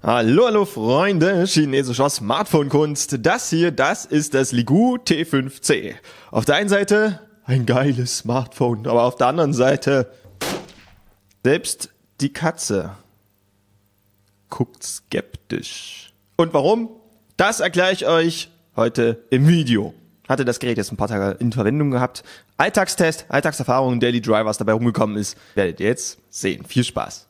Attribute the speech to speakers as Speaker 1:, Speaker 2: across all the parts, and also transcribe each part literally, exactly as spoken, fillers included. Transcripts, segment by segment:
Speaker 1: Hallo, hallo Freunde chinesischer Smartphone-Kunst. Das hier, das ist das Ligu T fünf C. Auf der einen Seite ein geiles Smartphone, aber auf der anderen Seite selbst die Katze guckt skeptisch. Und warum? Das erkläre ich euch heute im Video. Hatte das Gerät jetzt ein paar Tage in Verwendung gehabt. Alltagstest, Alltagserfahrung, Daily Driver, was dabei rumgekommen ist, werdet ihr jetzt sehen. Viel Spaß.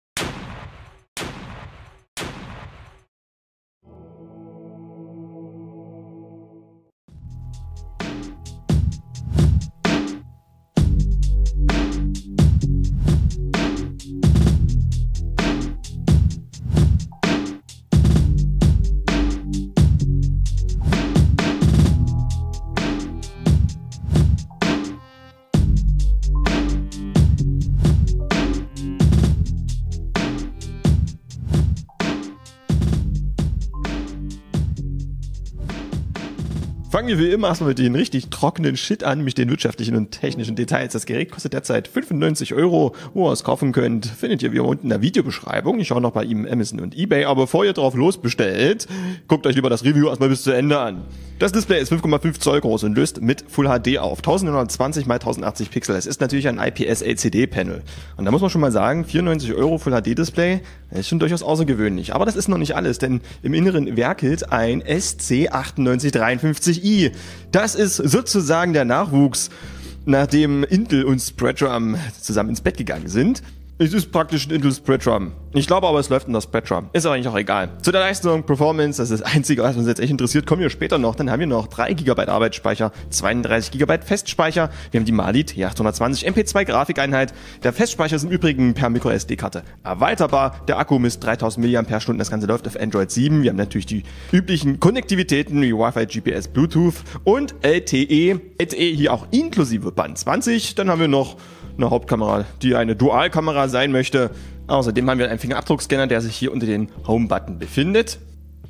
Speaker 1: Fangen wir wie immer erstmal mit den richtig trockenen Shit an, mit den wirtschaftlichen und technischen Details. Das Gerät kostet derzeit fünfundneunzig Euro. Wo ihr es kaufen könnt, findet ihr wie immer unten in der Videobeschreibung. Ich schaue noch bei ihm Amazon und eBay. Aber bevor ihr drauf losbestellt, guckt euch lieber das Review erstmal bis zu Ende an. Das Display ist fünf Komma fünf Zoll groß und löst mit Full H D auf. neunzehnhundertzwanzig mal tausendachtzig Pixel. Es ist natürlich ein I P S L C D Panel. Und da muss man schon mal sagen, vierundneunzig Euro Full H D Display ist schon durchaus außergewöhnlich. Aber das ist noch nicht alles, denn im Inneren werkelt ein S C acht neun drei fünf i. Das ist sozusagen der Nachwuchs, nachdem Intel und Spreadtrum zusammen ins Bett gegangen sind. Es ist praktisch ein Intel Spreadtrum. Ich glaube aber, es läuft in der Spreadtrum. Ist aber eigentlich auch egal. Zu der Leistung, Performance, das ist das Einzige, was uns jetzt echt interessiert, kommen wir später noch. Dann haben wir noch drei Gigabyte Arbeitsspeicher, zweiunddreißig Gigabyte Festspeicher. Wir haben die Mali T achthundertzwanzig M P zwei Grafikeinheit. Der Festspeicher ist im Übrigen per Micro S D-Karte erweiterbar. Der Akku misst dreitausend Milliampere-Stunden. Das Ganze läuft auf Android sieben. Wir haben natürlich die üblichen Konnektivitäten wie Wi-Fi, G P S, Bluetooth und L T E. L T E hier auch inklusive Band zwanzig. Dann haben wir noch eine Hauptkamera, die eine Dualkamera sein möchte. Außerdem haben wir einen Fingerabdruckscanner, der sich hier unter den Home-Button befindet.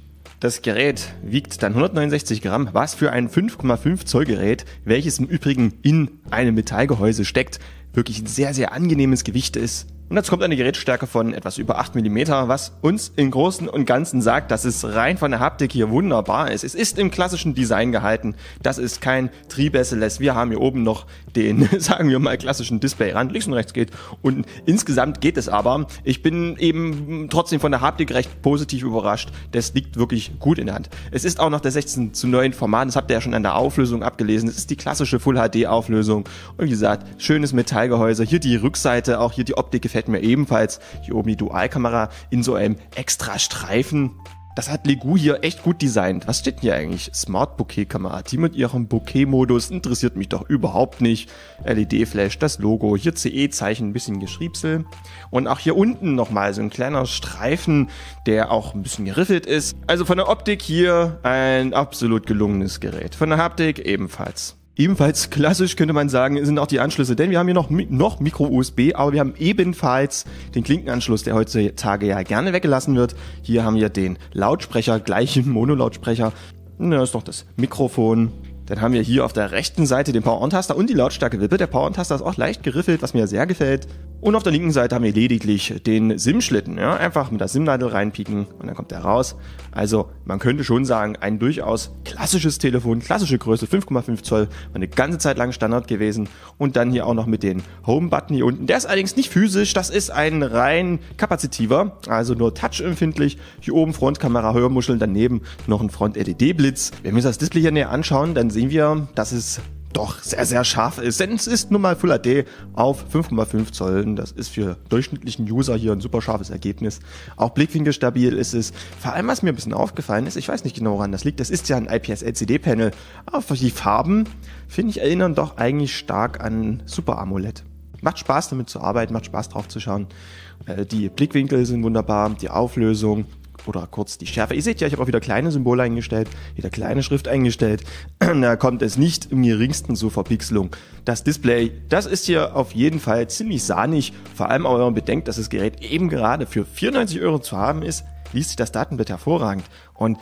Speaker 1: Das Gerät wiegt dann hundertneunundsechzig Gramm, was für ein fünf Komma fünf Zoll Gerät, welches im Übrigen in einem Metallgehäuse steckt, wirklich ein sehr, sehr angenehmes Gewicht ist. Und dazu kommt eine Gerätstärke von etwas über acht Millimeter, was uns im Großen und Ganzen sagt, dass es rein von der Haptik hier wunderbar ist. Es ist im klassischen Design gehalten. Das ist kein Tri-Bezel-less. Wir haben hier oben noch den, sagen wir mal, klassischen Displayrand. Links und rechts geht. Und insgesamt geht es aber. Ich bin eben trotzdem von der Haptik recht positiv überrascht. Das liegt wirklich gut in der Hand. Es ist auch noch der sechzehn zu neun Format. Das habt ihr ja schon an der Auflösung abgelesen. Es ist die klassische Full H D Auflösung. Und wie gesagt, schönes Metallgehäuse. Hier die Rückseite, auch hier die Optik gefällt mir ebenfalls. Hier oben die Dualkamera in so einem extra Streifen. Das hat Ligu hier echt gut designt. Was steht denn hier eigentlich? Smart Bokeh Kamera. Die mit ihrem Bokeh-Modus interessiert mich doch überhaupt nicht. L E D-Flash, das Logo, hier C E-Zeichen, ein bisschen Geschriebsel. Und auch hier unten nochmal so ein kleiner Streifen, der auch ein bisschen geriffelt ist. Also von der Optik hier ein absolut gelungenes Gerät. Von der Haptik ebenfalls. Ebenfalls klassisch könnte man sagen, sind auch die Anschlüsse, denn wir haben hier noch, noch Micro-U S B, aber wir haben ebenfalls den Klinkenanschluss, der heutzutage ja gerne weggelassen wird. Hier haben wir den Lautsprecher, gleichen Monolautsprecher. Da ist noch das Mikrofon. Dann haben wir hier auf der rechten Seite den Power-On-Taster und die Lautstärke-Wippe. Der Power-On-Taster ist auch leicht geriffelt, was mir sehr gefällt. Und auf der linken Seite haben wir lediglich den SIM-Schlitten. Ja, einfach mit der SIM-Nadel reinpieken und dann kommt der raus. Also man könnte schon sagen, ein durchaus klassisches Telefon, klassische Größe, fünf Komma fünf Zoll, war eine ganze Zeit lang Standard gewesen. Und dann hier auch noch mit den Home-Button hier unten. Der ist allerdings nicht physisch, das ist ein rein kapazitiver, also nur touchempfindlich. Hier oben Frontkamera, Hörmuscheln, daneben noch ein Front-L E D-Blitz. Wenn wir uns das Display hier näher anschauen, dann sehen wir, dass es doch sehr, sehr scharf ist. Denn es ist nun mal Full H D auf fünf Komma fünf Zoll. Das ist für durchschnittlichen User hier ein super scharfes Ergebnis. Auch blickwinkelstabil ist es. Vor allem, was mir ein bisschen aufgefallen ist, ich weiß nicht genau, woran das liegt, das ist ja ein I P S L C D Panel. Aber die Farben, finde ich, erinnern doch eigentlich stark an Super AMOLED. Macht Spaß damit zu arbeiten, macht Spaß drauf zu schauen. Die Blickwinkel sind wunderbar, die Auflösung. Oder kurz die Schärfe. Ihr seht ja, ich habe auch wieder kleine Symbole eingestellt, wieder kleine Schrift eingestellt. Da kommt es nicht im geringsten zur Verpixelung. Das Display, das ist hier auf jeden Fall ziemlich sahnig. Vor allem auch, wenn man bedenkt, dass das Gerät eben gerade für vierundneunzig Euro zu haben ist, liest sich das Datenblatt hervorragend. Und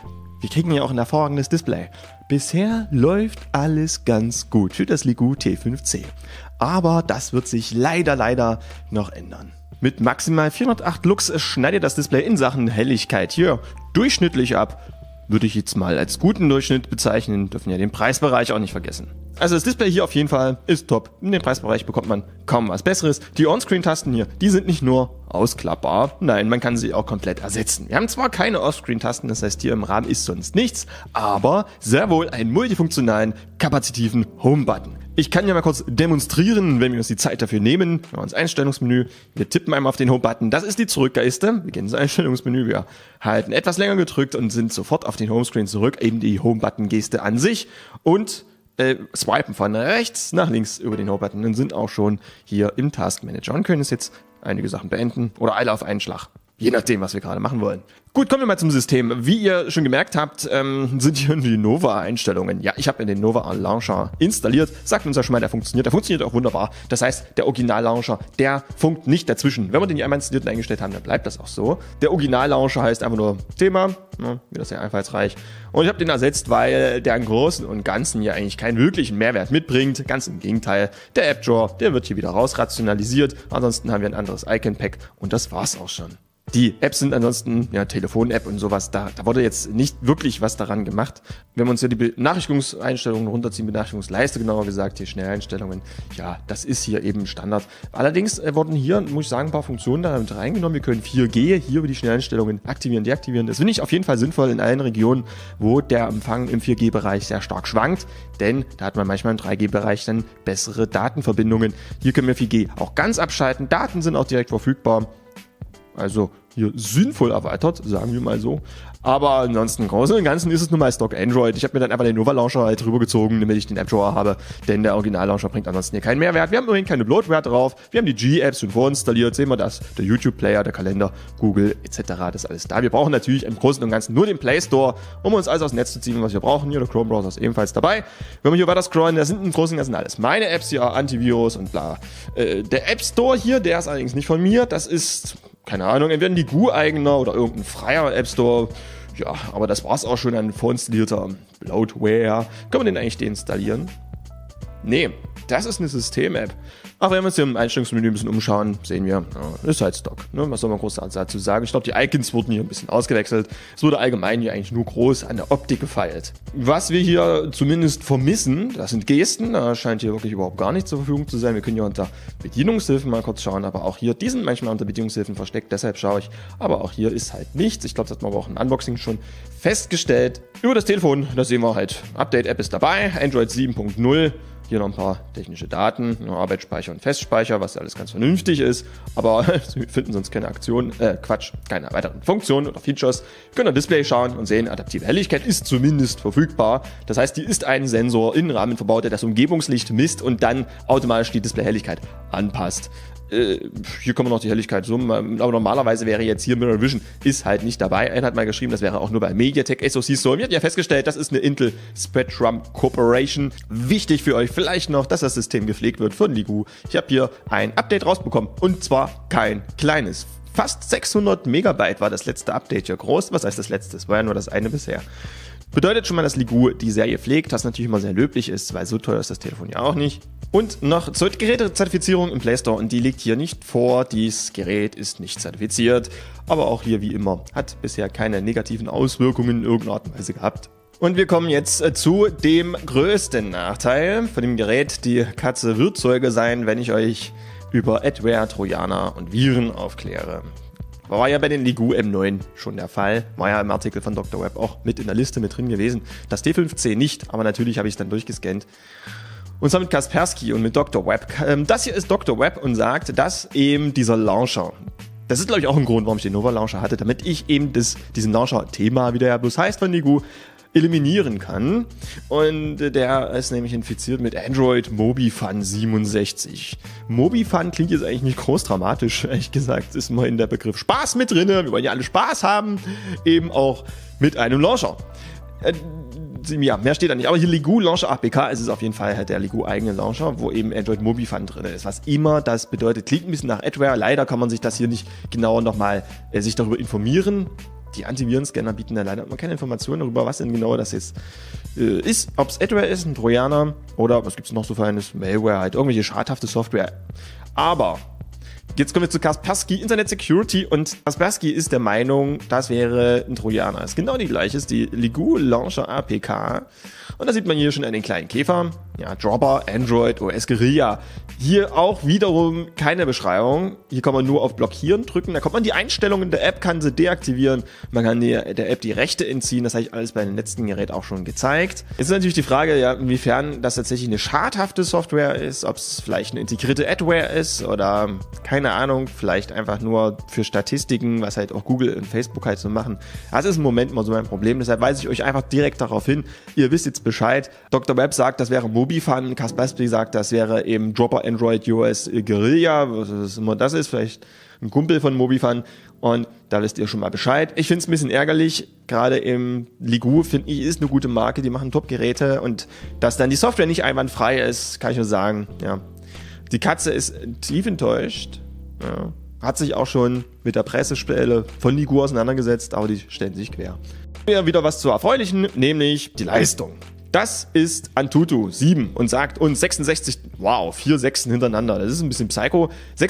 Speaker 1: Wir kriegen ja auch ein hervorragendes Display. Bisher läuft alles ganz gut für das Ligoo T fünf C. Aber das wird sich leider, leider noch ändern. Mit maximal vierhundertacht Lux schneidet das Display in Sachen Helligkeit hier durchschnittlich ab. Würde ich jetzt mal als guten Durchschnitt bezeichnen, dürfen ja den Preisbereich auch nicht vergessen. Also das Display hier auf jeden Fall ist top. In dem Preisbereich bekommt man kaum was Besseres. Die On-Screen-Tasten hier, die sind nicht nur ausklappbar, nein, man kann sie auch komplett ersetzen. Wir haben zwar keine Off-Screen-Tasten, das heißt hier im Rahmen ist sonst nichts, aber sehr wohl einen multifunktionalen, kapazitiven Home-Button. Ich kann ja mal kurz demonstrieren, wenn wir uns die Zeit dafür nehmen. Wir ins Einstellungsmenü, wir tippen einmal auf den Home-Button, das ist die Zurückgeiste. Wir gehen ins Einstellungsmenü, wir halten etwas länger gedrückt und sind sofort auf den Homescreen zurück, eben die Home-Button-Geste an sich und äh, swipen von rechts nach links über den Home-Button und sind auch schon hier im Task Manager und können es jetzt einige Sachen beenden oder alle auf einen Schlag. Je nachdem, was wir gerade machen wollen. Gut, kommen wir mal zum System. Wie ihr schon gemerkt habt, ähm, sind hier die Nova-Einstellungen. Ja, ich habe den Nova-Launcher installiert. Sagt uns ja schon mal, der funktioniert. Der funktioniert auch wunderbar. Das heißt, der Original-Launcher, der funkt nicht dazwischen. Wenn wir den hier einmal installiert und eingestellt haben, dann bleibt das auch so. Der Original-Launcher heißt einfach nur Thema. Ja, wieder sehr einfallsreich. Und ich habe den ersetzt, weil der im Großen und Ganzen ja eigentlich keinen wirklichen Mehrwert mitbringt. Ganz im Gegenteil. Der App-Drawer, der wird hier wieder rausrationalisiert. Ansonsten haben wir ein anderes Icon-Pack und das war's auch schon. Die Apps sind ansonsten, ja, Telefon-App und sowas, da, da wurde jetzt nicht wirklich was daran gemacht. Wenn wir uns hier die Benachrichtigungseinstellungen runterziehen, Benachrichtigungsleiste genauer gesagt, hier Schnelleinstellungen, ja, das ist hier eben Standard. Allerdings äh, wurden hier, muss ich sagen, ein paar Funktionen da mit reingenommen. Wir können vier G hier über die Schnelleinstellungen aktivieren, deaktivieren. Das finde ich auf jeden Fall sinnvoll in allen Regionen, wo der Empfang im vier G-Bereich sehr stark schwankt, denn da hat man manchmal im drei G-Bereich dann bessere Datenverbindungen. Hier können wir vier G auch ganz abschalten, Daten sind auch direkt verfügbar. Also hier sinnvoll erweitert, sagen wir mal so. Aber ansonsten im Großen und Ganzen ist es nun mal Stock Android. Ich habe mir dann einfach den Nova-Launcher halt rübergezogen, damit ich den App-Drawer habe. Denn der Original-Launcher bringt ansonsten hier keinen Mehrwert. Wir haben immerhin keine Bloatware drauf. Wir haben die G-Apps schon vorinstalliert. Sehen wir das? Der YouTube-Player, der Kalender, Google et cetera. Das ist alles da. Wir brauchen natürlich im Großen und Ganzen nur den Play Store, um uns alles aus dem Netz zu ziehen, was wir brauchen. Hier der Chrome-Browser ist ebenfalls dabei. Wenn wir hier weiter scrollen, da sind im Großen und Ganzen alles meine Apps hier, Antivirus und bla. Äh, der App Store hier, der ist allerdings nicht von mir. Das ist... keine Ahnung, entweder ein Ligoo-eigener oder irgendein freier App Store. Ja, aber das war's auch schon an vorinstallierter Bloatware. Können wir den eigentlich deinstallieren? Nee, das ist eine System-App. Aber wenn wir uns hier im Einstellungsmenü ein bisschen umschauen, sehen wir, ja, ist halt Stock. Ne? Was soll man groß dazu sagen? Ich glaube, die Icons wurden hier ein bisschen ausgewechselt. Es wurde allgemein hier eigentlich nur groß an der Optik gefeilt. Was wir hier zumindest vermissen, das sind Gesten. Da scheint hier wirklich überhaupt gar nichts zur Verfügung zu sein. Wir können hier unter Bedienungshilfen mal kurz schauen, aber auch hier, die sind manchmal unter Bedienungshilfen versteckt, deshalb schaue ich. Aber auch hier ist halt nichts. Ich glaube, das hat man aber auch im Unboxing schon festgestellt. Über das Telefon, da sehen wir halt, Update-App ist dabei, Android sieben Punkt null. Hier noch ein paar technische Daten, Arbeitsspeicher und Festspeicher, was alles ganz vernünftig ist. Aber wir finden sonst keine Aktion, äh, Quatsch, keine weiteren Funktionen oder Features. Wir können auf Display schauen und sehen, adaptive Helligkeit ist zumindest verfügbar. Das heißt, hier ist ein Sensor in den Rahmen verbaut, der das Umgebungslicht misst und dann automatisch die Displayhelligkeit anpasst. Äh, hier kann man noch die Helligkeit summen, aber normalerweise wäre jetzt hier Mirror Vision, ist halt nicht dabei. Einer hat mal geschrieben, das wäre auch nur bei MediaTek S O Cs so. Wir hatten ja festgestellt, das ist eine Intel Spectrum Corporation. Wichtig für euch vielleicht noch, dass das System gepflegt wird von Ligoo. Ich habe hier ein Update rausbekommen und zwar kein kleines. Fast sechshundert Megabyte war das letzte Update hier groß. Was heißt das letzte? Es war ja nur das eine bisher. Bedeutet schon mal, dass Ligoo die Serie pflegt, was natürlich immer sehr löblich ist, weil so teuer ist das Telefon ja auch nicht. Und noch zur Gerätezertifizierung im Play Store und die liegt hier nicht vor. Dieses Gerät ist nicht zertifiziert, aber auch hier wie immer hat bisher keine negativen Auswirkungen in irgendeiner Art und Weise gehabt. Und wir kommen jetzt zu dem größten Nachteil von dem Gerät. Die Katze wird Zeuge sein, wenn ich euch über Adware, Trojaner und Viren aufkläre. War ja bei den Ligoo M neun schon der Fall. War ja im Artikel von Doktor Web auch mit in der Liste mit drin gewesen. Das T fünf C nicht, aber natürlich habe ich es dann durchgescannt. Und zwar mit Kaspersky und mit Doktor Web. Das hier ist Doktor Web und sagt, dass eben dieser Launcher, das ist glaube ich auch ein Grund, warum ich den Nova Launcher hatte, damit ich eben das, diesen Launcher-Thema, wie der ja bloß heißt von Ligoo, eliminieren kann. Und der ist nämlich infiziert mit Android MobiFun siebenundsechzig. MobiFun klingt jetzt eigentlich nicht groß dramatisch, ehrlich gesagt. Ist immerhin der Begriff Spaß mit drin. Wir wollen ja alle Spaß haben. Eben auch mit einem Launcher. Äh, ja, mehr steht da nicht. Aber hier Ligoo Launcher A P K, es ist auf jeden Fall halt der Ligoo eigene Launcher, wo eben Android MobiFun drin ist. Was immer das bedeutet, klingt ein bisschen nach Adware. Leider kann man sich das hier nicht genauer nochmal äh, sich darüber informieren. die Antivirenscanner bieten da leider immer keine Informationen darüber, was denn genau das jetzt äh, ist. Ob es Adware ist, ein Trojaner oder was gibt es noch so für eines Malware, halt irgendwelche schadhafte Software. Aber jetzt kommen wir zu Kaspersky Internet Security und Kaspersky ist der Meinung, das wäre ein Trojaner. Das ist genau die gleiche, ist die Ligoo Launcher A P K. Und da sieht man hier schon einen kleinen Käfer. Ja, Dropper, Android, O S Guerilla. Hier auch wiederum keine Beschreibung. Hier kann man nur auf Blockieren drücken. Da kommt man die Einstellungen der App, kann sie deaktivieren. Man kann die, der App die Rechte entziehen. Das habe ich alles bei dem letzten Gerät auch schon gezeigt. Jetzt ist natürlich die Frage, ja, inwiefern das tatsächlich eine schadhafte Software ist, ob es vielleicht eine integrierte Adware ist oder keine Ahnung, vielleicht einfach nur für Statistiken, was halt auch Google und Facebook halt so machen. Das ist im Moment mal so mein Problem. Deshalb weise ich euch einfach direkt darauf hin. Ihr wisst jetzt Bescheid. Doktor Web sagt, das wäre Mobifun. Kaspersky sagt, das wäre eben Dropper, Android, O S Guerilla, was immer das ist, vielleicht ein Kumpel von Mobifun. Und da wisst ihr schon mal Bescheid. Ich finde es ein bisschen ärgerlich, gerade im Ligoo, finde ich, ist eine gute Marke, die machen Top-Geräte und dass dann die Software nicht einwandfrei ist, kann ich nur sagen, ja. Die Katze ist tief enttäuscht, ja. Hat sich auch schon mit der Pressestelle von Ligoo auseinandergesetzt, aber die stellen sich quer. Ja, wieder was zu Erfreulichen, nämlich die Leistung. Das ist Antutu sieben und sagt uns sechsundsechzig, wow, vier Sechsen hintereinander. Das ist ein bisschen Psycho.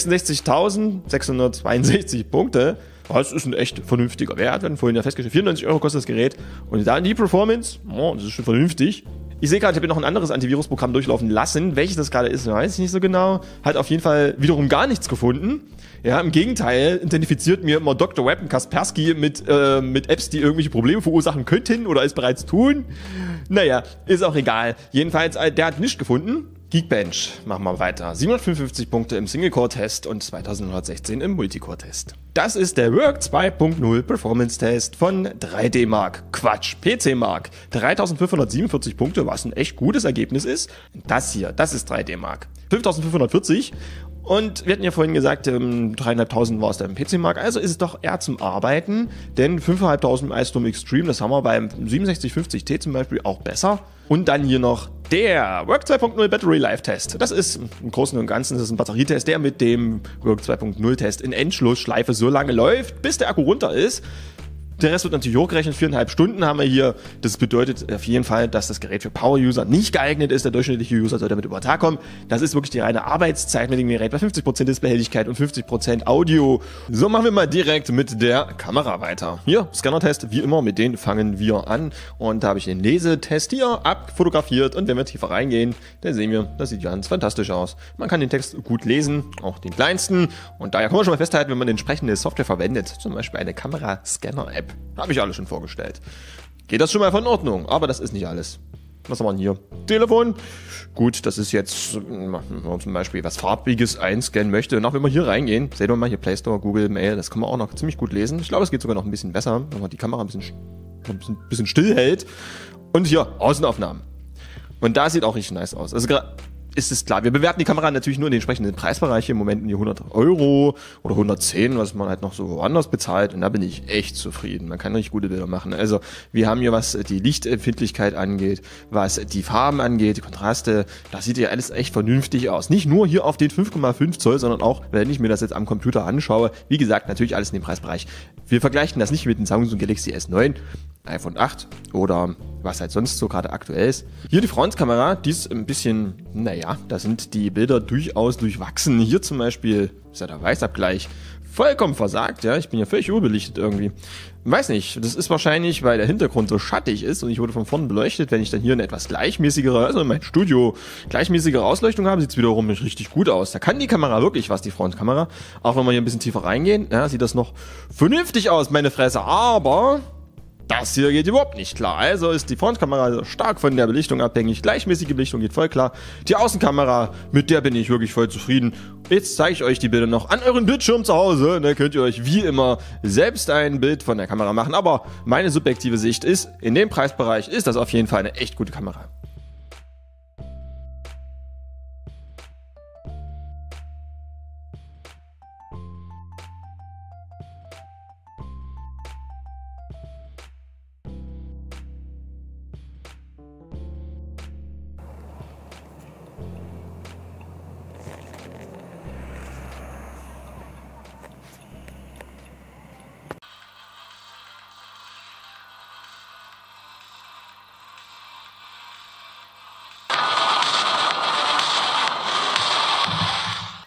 Speaker 1: sechsundsechzigtausendsechshundertzweiundsechzig Punkte. Das ist ein echt vernünftiger Wert. Wir hatten vorhin ja festgestellt, vierundneunzig Euro kostet das Gerät. Und dann die Performance, oh, das ist schon vernünftig. Ich sehe gerade, ich habe hier noch ein anderes Antivirusprogramm durchlaufen lassen. Welches das gerade ist, weiß ich nicht so genau. Hat auf jeden Fall wiederum gar nichts gefunden. Ja, im Gegenteil, identifiziert mir immer Doktor Web und Kaspersky mit, äh, mit Apps, die irgendwelche Probleme verursachen könnten oder es bereits tun. Naja, ist auch egal. Jedenfalls, äh, der hat nichts gefunden. Geekbench, machen wir weiter. siebenhundertfünfundfünfzig Punkte im Single-Core-Test und zweitausendneunhundertsechzehn im Multicore-Test. Das ist der Work zwei Punkt null Performance-Test von drei D Mark. Quatsch, P C Mark. dreitausendfünfhundertsiebenundvierzig Punkte, was ein echt gutes Ergebnis ist. Das hier, das ist drei D Mark. fünftausendfünfhundertvierzig. Und wir hatten ja vorhin gesagt, ähm, dreieinhalbtausend war es da im P C Mark, also ist es doch eher zum Arbeiten, denn fünftausendfünfhundert im iStorm Extreme, das haben wir beim siebenundsechzig fünfzig T zum Beispiel auch besser. Und dann hier noch der Work zwei Punkt null Battery Life Test. Das ist im Großen und Ganzen, das ist ein Batterietest, der mit dem Work zwei Punkt null Test in Endlosschleife so lange läuft, bis der Akku runter ist. Der Rest wird natürlich hochgerechnet, viereinhalb Stunden haben wir hier. Das bedeutet auf jeden Fall, dass das Gerät für Power-User nicht geeignet ist. Der durchschnittliche User soll damit über den Tag kommen. Das ist wirklich die reine Arbeitszeit mit dem Gerät bei fünfzig Prozent Displayhelligkeit und fünfzig Prozent Audio. So, machen wir mal direkt mit der Kamera weiter. Hier, Scanner-Test, wie immer, mit denen fangen wir an. Und da habe ich den Lesetest hier abfotografiert. Und wenn wir tiefer reingehen, dann sehen wir, das sieht ganz fantastisch aus. Man kann den Text gut lesen, auch den kleinsten. Und daher kann man schon mal festhalten, wenn man entsprechende Software verwendet, zum Beispiel eine Kamera-Scanner-App. Habe ich alles schon vorgestellt. Geht das schon mal von Ordnung, aber das ist nicht alles. Was haben wir denn hier? Telefon. Gut, das ist jetzt, wenn man zum Beispiel was Farbiges einscannen möchte. Und auch wenn wir hier reingehen, seht ihr mal hier Play Store, Google, Mail, das kann man auch noch ziemlich gut lesen. Ich glaube, es geht sogar noch ein bisschen besser, wenn man die Kamera ein bisschen, ein bisschen, ein bisschen still hält. Und hier, Außenaufnahmen. Und da sieht auch richtig nice aus. Also gerade ist es klar, wir bewerten die Kamera natürlich nur in den entsprechenden Preisbereichen, im Moment in die hundert Euro oder hundertzehn, was man halt noch so woanders bezahlt, und da bin ich echt zufrieden. Man kann richtig gute Bilder machen. Also wir haben hier, was die Lichtempfindlichkeit angeht, was die Farben angeht, die Kontraste, das sieht ja alles echt vernünftig aus. Nicht nur hier auf den fünf Komma fünf Zoll, sondern auch, wenn ich mir das jetzt am Computer anschaue, wie gesagt, natürlich alles in dem Preisbereich. Wir vergleichen das nicht mit dem Samsung Galaxy S neun, iPhone acht oder was halt sonst so gerade aktuell ist. Hier die Frontkamera, die ist ein bisschen, naja, da sind die Bilder durchaus durchwachsen. Hier zum Beispiel ist ja der Weißabgleich vollkommen versagt, ja, ich bin ja völlig überbelichtet irgendwie. Weiß nicht, das ist wahrscheinlich, weil der Hintergrund so schattig ist und ich wurde von vorne beleuchtet. Wenn ich dann hier eine etwas gleichmäßigere, also in meinem Studio gleichmäßigere Ausleuchtung habe, sieht es wiederum nicht richtig gut aus. Da kann die Kamera wirklich was, die Frontkamera. Auch wenn wir hier ein bisschen tiefer reingehen, ja, sieht das noch vernünftig aus, meine Fresse. Aber das hier geht überhaupt nicht klar. Also ist die Frontkamera stark von der Belichtung abhängig. Gleichmäßige Belichtung geht voll klar. Die Außenkamera, mit der bin ich wirklich voll zufrieden. Jetzt zeige ich euch die Bilder noch an euren Bildschirm zu Hause. Da könnt ihr euch wie immer selbst ein Bild von der Kamera machen. Aber meine subjektive Sicht ist, in dem Preisbereich ist das auf jeden Fall eine echt gute Kamera.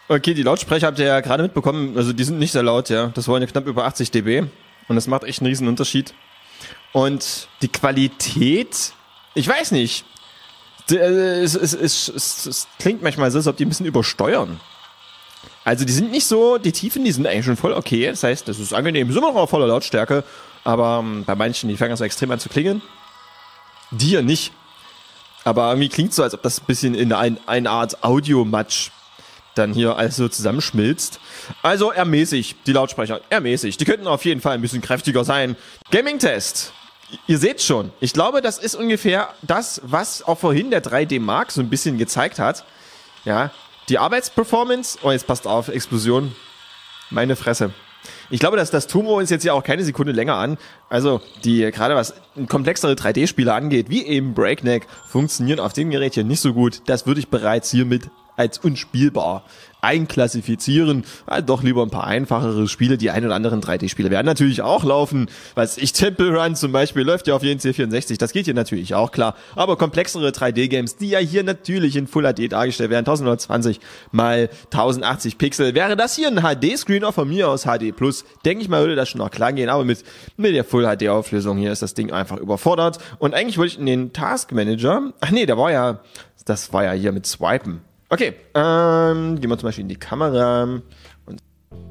Speaker 1: Okay, die Lautsprecher habt ihr ja gerade mitbekommen, also die sind nicht sehr laut, ja. Das waren ja knapp über achtzig Dezibel und das macht echt einen riesen Unterschied. Und die Qualität, ich weiß nicht, es, es, es, es, es klingt manchmal so, als ob die ein bisschen übersteuern. Also die sind nicht so, die Tiefen, die sind eigentlich schon voll okay, das heißt, das ist angenehm, sind immer noch auf voller Lautstärke, aber um, bei manchen, die fangen so extrem an zu klingen. Die hier nicht. Aber irgendwie klingt so, als ob das ein bisschen in ein, eine Art Audio-Matsch dann hier alles so zusammenschmilzt. Also ermäßig, die Lautsprecher, ermäßig. Die könnten auf jeden Fall ein bisschen kräftiger sein. Gaming-Test. Ihr seht schon, ich glaube, das ist ungefähr das, was auch vorhin der drei D Mark so ein bisschen gezeigt hat. Ja, die Arbeitsperformance, oh jetzt passt auf, Explosion, meine Fresse. Ich glaube, dass das Turbo uns jetzt ja auch keine Sekunde länger an. Also, die, gerade was komplexere drei D-Spiele angeht, wie eben Breakneck, funktionieren auf dem Gerät hier nicht so gut. Das würde ich bereits hiermit als unspielbar einklassifizieren. Also doch lieber ein paar einfachere Spiele. Die ein oder anderen drei D-Spiele werden natürlich auch laufen. Was ich, Temple Run zum Beispiel, läuft ja auf jeden C vierundsechzig. Das geht hier natürlich auch klar. Aber komplexere drei D-Games, die ja hier natürlich in Full H D dargestellt werden, neunzehnhundertzwanzig mal tausendachtzig Pixel. Wäre das hier ein H D-Screen, auch von mir aus H D Plus, denke ich mal, würde das schon noch klar gehen. Aber mit, mit der Full H D-Auflösung hier ist das Ding einfach überfordert. Und eigentlich wollte ich in den Task Manager, ach nee, der war ja, das war ja hier mit Swipen. Okay, ähm, gehen wir zum Beispiel in die Kamera und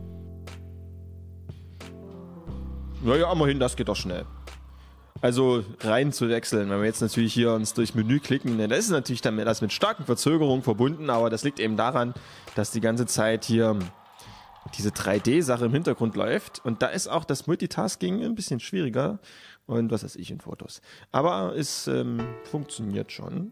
Speaker 1: naja, immerhin, das geht doch schnell. Also rein zu wechseln, wenn wir jetzt natürlich hier uns durchs Menü klicken, denn das ist natürlich dann das mit starken Verzögerungen verbunden, aber das liegt eben daran, dass die ganze Zeit hier diese drei D-Sache im Hintergrund läuft und da ist auch das Multitasking ein bisschen schwieriger und was weiß ich in Fotos. Aber es ähm, funktioniert schon.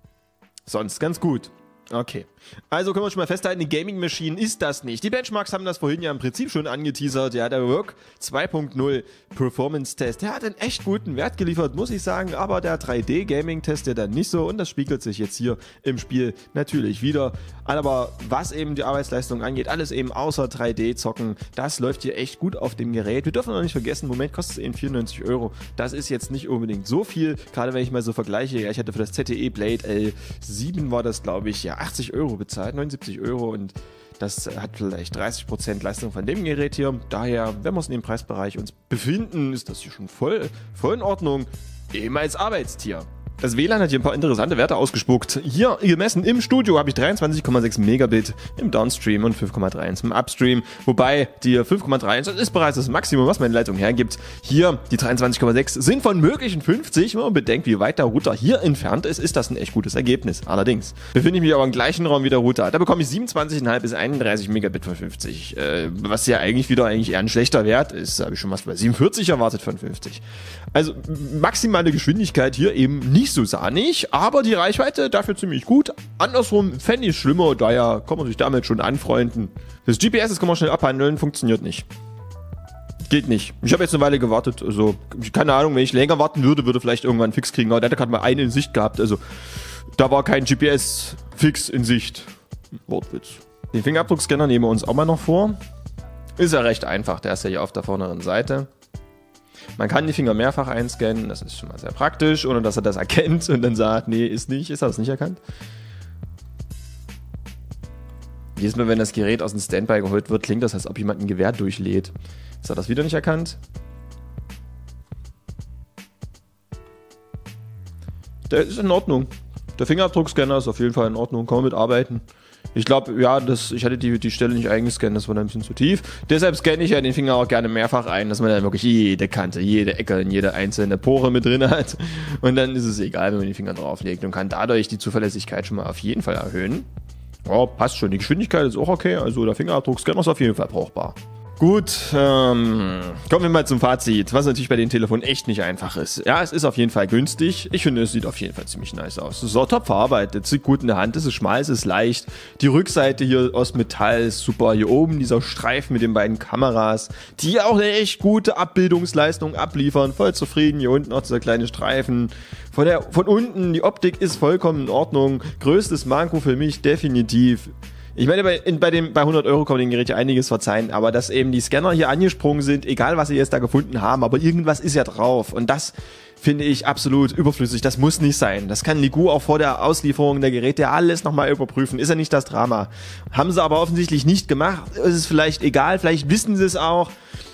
Speaker 1: Sonst ganz gut. Okay, also können wir schon mal festhalten, die Gaming Machine ist das nicht. Die Benchmarks haben das vorhin ja im Prinzip schon angeteasert. Ja, der Rogue zwei Punkt null Performance Test, der hat einen echt guten Wert geliefert, muss ich sagen, aber der drei D Gaming Test ja dann nicht so und das spiegelt sich jetzt hier im Spiel natürlich wieder. Aber was eben die Arbeitsleistung angeht, alles eben außer drei D zocken, das läuft hier echt gut auf dem Gerät. Wir dürfen noch nicht vergessen, im Moment kostet es eben vierundneunzig Euro. Das ist jetzt nicht unbedingt so viel, gerade wenn ich mal so vergleiche. Ja, ich hatte für das Z T E Blade L sieben war das, glaube ich, ja, achtzig Euro bezahlt, neunundsiebzig Euro und das hat vielleicht dreißig Prozent Leistung von dem Gerät hier. Daher, wenn wir uns in dem Preisbereich uns befinden, ist das hier schon voll, voll in Ordnung. Eben als Arbeitstier. Das W L A N hat hier ein paar interessante Werte ausgespuckt. Hier gemessen im Studio habe ich dreiundzwanzig Komma sechs Megabit im Downstream und fünf Komma eins im Upstream. Wobei die fünf Komma eins, das ist bereits das Maximum, was meine Leitung hergibt. Hier die dreiundzwanzig Komma sechs sind von möglichen fünfzig. Wenn man bedenkt, wie weit der Router hier entfernt ist, ist das ein echt gutes Ergebnis. Allerdings befinde ich mich aber im gleichen Raum wie der Router. Da bekomme ich siebenundzwanzig Komma fünf bis einunddreißig Megabit von fünfzig. Äh, was ja eigentlich wieder eigentlich eher ein schlechter Wert ist. Da habe ich schon was bei siebenundvierzig erwartet von fünfzig. Also maximale Geschwindigkeit hier eben nicht so sahnig, aber die Reichweite dafür ziemlich gut. Andersrum fände ich es schlimmer, daher kann man sich damit schon anfreunden. Das G P S, das kann man schnell abhandeln, funktioniert nicht. Geht nicht. Ich habe jetzt eine Weile gewartet, also keine Ahnung, wenn ich länger warten würde, würde vielleicht irgendwann einen Fix kriegen, aber der hat gerade mal einen in Sicht gehabt, also da war kein G P S-Fix in Sicht. Wortwitz. Den Fingerabdruckscanner nehmen wir uns auch mal noch vor. Ist ja recht einfach, der ist ja hier auf der vorderen Seite. Man kann die Finger mehrfach einscannen, das ist schon mal sehr praktisch, ohne dass er das erkennt und dann sagt, nee, ist nicht, ist er das nicht erkannt. Jedes Mal, wenn das Gerät aus dem Standby geholt wird, klingt das, als ob jemand ein Gewehr durchlädt. Ist er das wieder nicht erkannt? Der ist in Ordnung. Der Fingerabdruckscanner ist auf jeden Fall in Ordnung, kann man mitarbeiten. Ich glaube, ja, das, ich hatte die, die Stelle nicht eingescannt, das war dann ein bisschen zu tief. Deshalb scanne ich ja den Finger auch gerne mehrfach ein, dass man dann wirklich jede Kante, jede Ecke und jede einzelne Pore mit drin hat. Und dann ist es egal, wenn man den Finger drauflegt und kann dadurch die Zuverlässigkeit schon mal auf jeden Fall erhöhen. Ja, passt schon. Die Geschwindigkeit ist auch okay, also der Fingerabdruckscanner ist auf jeden Fall brauchbar. Gut, ähm, kommen wir mal zum Fazit, was natürlich bei den Telefonen echt nicht einfach ist. Ja, es ist auf jeden Fall günstig. Ich finde, es sieht auf jeden Fall ziemlich nice aus. Es ist auch top verarbeitet, es sieht gut in der Hand, es ist schmal, es ist leicht. Die Rückseite hier aus Metall ist super. Hier oben dieser Streifen mit den beiden Kameras, die auch eine echt gute Abbildungsleistung abliefern. Voll zufrieden. Hier unten noch dieser kleine Streifen. Von, der, von unten, die Optik ist vollkommen in Ordnung. Größtes Manko für mich definitiv. Ich meine, bei, in, bei, dem, bei hundert Euro kann man dem Gerät ja einiges verzeihen, aber dass eben die Scanner hier angesprungen sind, egal was sie jetzt da gefunden haben, aber irgendwas ist ja drauf. Und das finde ich absolut überflüssig. Das muss nicht sein. Das kann Ligu auch vor der Auslieferung der Geräte alles nochmal überprüfen. Ist ja nicht das Drama. Haben sie aber offensichtlich nicht gemacht. Ist es vielleicht egal, vielleicht wissen sie es auch.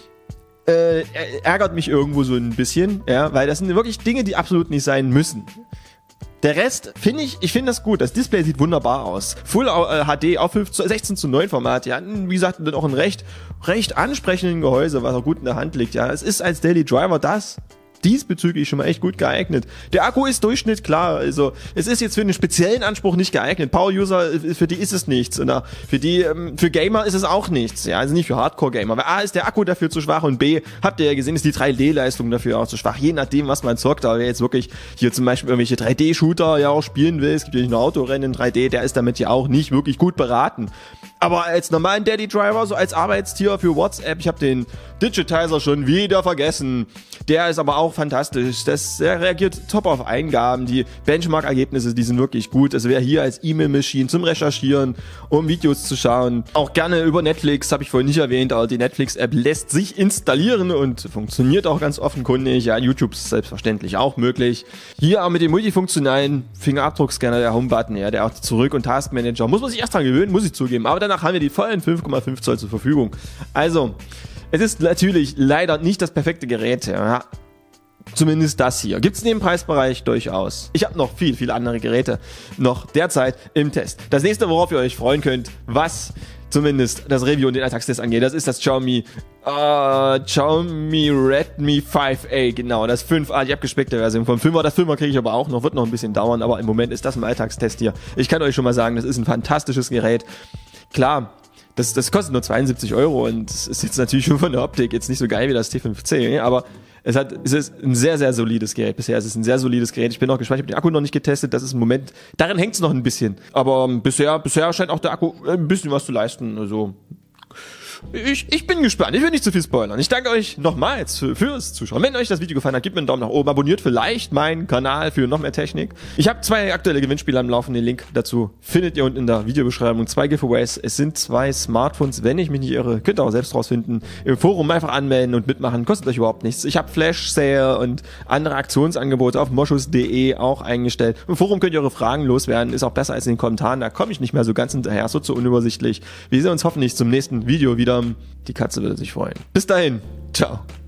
Speaker 1: Äh, ärgert mich irgendwo so ein bisschen, ja, weil das sind wirklich Dinge, die absolut nicht sein müssen. Der Rest finde ich, ich finde das gut. Das Display sieht wunderbar aus. Full äh, H D auf sechzehn zu neun Format, ja. Wie gesagt, dann auch ein recht, recht ansprechenden Gehäuse, was auch gut in der Hand liegt, ja. Es ist als Daily Driver das diesbezüglich schon mal echt gut geeignet. Der Akku ist Durchschnitt, klar, also es ist jetzt für einen speziellen Anspruch nicht geeignet. Power-User, für die ist es nichts. Und für die, für Gamer ist es auch nichts. Ja, also nicht für Hardcore-Gamer. Weil A ist der Akku dafür zu schwach und B, habt ihr ja gesehen, ist die drei D-Leistung dafür auch zu schwach. Je nachdem, was man zockt, aber wer jetzt wirklich hier zum Beispiel irgendwelche drei D-Shooter ja auch spielen will, es gibt ja nicht nur Autorennen in drei D, der ist damit ja auch nicht wirklich gut beraten. Aber als normalen Daddy Driver, so als Arbeitstier für WhatsApp, ich habe den Digitizer schon wieder vergessen. Der ist aber auch fantastisch. Das, der reagiert top auf Eingaben. Die Benchmark-Ergebnisse, die sind wirklich gut. Also wer hier als E-Mail-Machine zum Recherchieren, um Videos zu schauen, auch gerne über Netflix, habe ich vorhin nicht erwähnt, aber die Netflix-App lässt sich installieren und funktioniert auch ganz offenkundig. Ja, YouTube ist selbstverständlich auch möglich. Hier auch mit dem multifunktionalen Fingerabdruckscanner, der Home-Button, ja, der auch Zurück- und Taskmanager. Muss man sich erst dran gewöhnen, muss ich zugeben. Aber danach haben wir die vollen fünf Komma fünf Zoll zur Verfügung. Also, es ist natürlich leider nicht das perfekte Gerät, ja. Zumindest das hier. Gibt's in dem Preisbereich durchaus. Ich habe noch viel, viele andere Geräte noch derzeit im Test. Das nächste, worauf ihr euch freuen könnt, was zumindest das Review und den Alltagstest angeht, das ist das Xiaomi, äh, Xiaomi Redmi fünf A, genau, das fünf A, die abgespeckte Version vom fünfer. Das fünfer kriege ich aber auch noch, wird noch ein bisschen dauern, aber im Moment ist das im Alltagstest hier. Ich kann euch schon mal sagen, das ist ein fantastisches Gerät. Klar, Das, das kostet nur zweiundsiebzig Euro und es ist jetzt natürlich schon von der Optik jetzt nicht so geil wie das T fünf C, aber es hat, es ist ein sehr, sehr solides Gerät bisher. Es ist ein sehr solides Gerät. Ich bin noch gespannt, ich habe den Akku noch nicht getestet. Das ist im Moment, darin hängt es noch ein bisschen. Aber bisher, bisher scheint auch der Akku ein bisschen was zu leisten. Also, Ich, ich bin gespannt, ich will nicht zu viel spoilern. Ich danke euch nochmals für, fürs Zuschauen. Wenn euch das Video gefallen hat, gebt mir einen Daumen nach oben, abonniert vielleicht meinen Kanal für noch mehr Technik. Ich habe zwei aktuelle Gewinnspiele am Laufen, den Link dazu findet ihr unten in der Videobeschreibung. Zwei Giveaways, es sind zwei Smartphones, wenn ich mich nicht irre, könnt ihr auch selbst rausfinden. Im Forum einfach anmelden und mitmachen, kostet euch überhaupt nichts. Ich habe Flash Sale und andere Aktionsangebote auf moschus punkt de auch eingestellt. Im Forum könnt ihr eure Fragen loswerden, ist auch besser als in den Kommentaren, da komme ich nicht mehr so ganz hinterher, so zu unübersichtlich. Wir sehen uns hoffentlich zum nächsten Video wieder. Die Katze würde sich freuen. Bis dahin. Ciao.